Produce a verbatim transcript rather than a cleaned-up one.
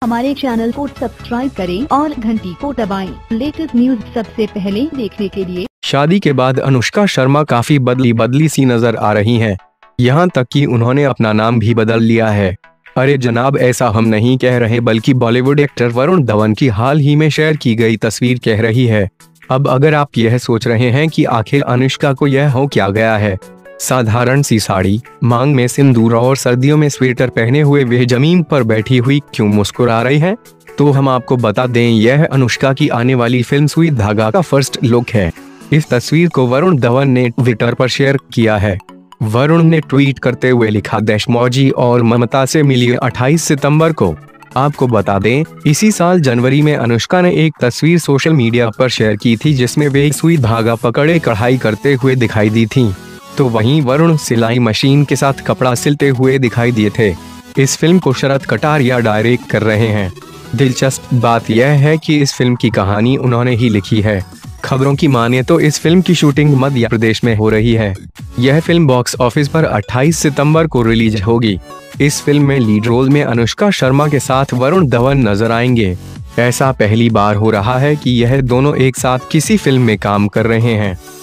हमारे चैनल को सब्सक्राइब करें और घंटी को दबाएं। लेटेस्ट न्यूज सबसे पहले देखने के लिए। शादी के बाद अनुष्का शर्मा काफी बदली बदली सी नजर आ रही हैं। यहाँ तक कि उन्होंने अपना नाम भी बदल लिया है। अरे जनाब, ऐसा हम नहीं कह रहे, बल्कि बॉलीवुड एक्टर वरुण धवन की हाल ही में शेयर की गई तस्वीर कह रही है। अब अगर आप यह सोच रहे हैं कि आखिर अनुष्का को यह हो क्या गया है, साधारण सी साड़ी, मांग में सिंदूर और सर्दियों में स्वेटर पहने हुए वे जमीन पर बैठी हुई क्यों मुस्कुरा रही हैं? तो हम आपको बता दें, यह अनुष्का की आने वाली फिल्म सुई धागा का फर्स्ट लुक है। इस तस्वीर को वरुण धवन ने ट्विटर पर शेयर किया है। वरुण ने ट्वीट करते हुए लिखा, देशमौजी और ममता से मिलिए अट्ठाईस सितंबर को। आपको बता दें, इसी साल जनवरी में अनुष्का ने एक तस्वीर सोशल मीडिया पर शेयर की थी जिसमें वे सुई धागा पकड़े कढ़ाई करते हुए दिखाई दी थी। तो वहीं वरुण सिलाई मशीन के साथ कपड़ा सिलते हुए दिखाई दिए थे। इस फिल्म को शरद कटारिया डायरेक्ट कर रहे हैं। दिलचस्प बात यह है कि इस फिल्म की कहानी उन्होंने ही लिखी है। खबरों की माने तो इस फिल्म की शूटिंग मध्य प्रदेश में हो रही है। यह फिल्म बॉक्स ऑफिस पर अट्ठाईस सितंबर को रिलीज होगी। इस फिल्म में लीड रोल में अनुष्का शर्मा के साथ वरुण धवन नजर आएंगे। ऐसा पहली बार हो रहा है कि यह दोनों एक साथ किसी फिल्म में काम कर रहे हैं।